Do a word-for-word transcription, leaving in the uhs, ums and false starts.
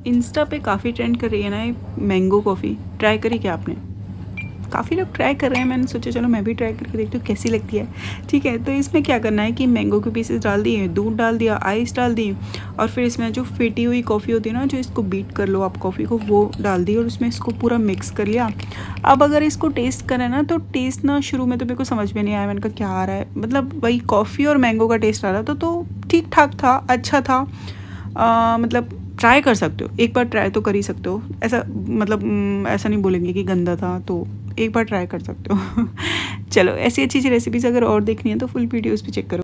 Insta पे काफ़ी trend कर रही है ना ये मैंगो कॉफ़ी। ट्राई करी क्या आपने? काफ़ी लोग ट्राई कर रहे हैं, मैंने सोचा चलो मैं भी ट्राई करके देखती हूँ कैसी लगती है। ठीक है, तो इसमें क्या करना है कि मैंगो के पीसेस डाल दिए, दूध डाल दिया, आइस डाल दी, और फिर इसमें जो फेटी हुई कॉफ़ी होती है ना, जो इसको बीट कर लो आप कॉफ़ी को, वो डाल दी और उसमें इसको पूरा मिक्स कर लिया। अब अगर इसको टेस्ट करें ना, तो टेस्ट ना शुरू में तो मेरे को समझ में नहीं आया, मैंने कहा क्या आ रहा है, मतलब वही कॉफ़ी और मैंगो का टेस्ट आ रहा था। तो ठीक ठाक था, अच्छा था। आ, मतलब ट्राई कर सकते हो, एक बार ट्राई तो कर ही सकते हो। ऐसा मतलब न, ऐसा नहीं बोलेंगे कि गंदा था, तो एक बार ट्राई कर सकते हो। चलो, ऐसी अच्छी अच्छी रेसिपीज़ अगर और देखनी है तो फुल वीडियोस भी चेक करो।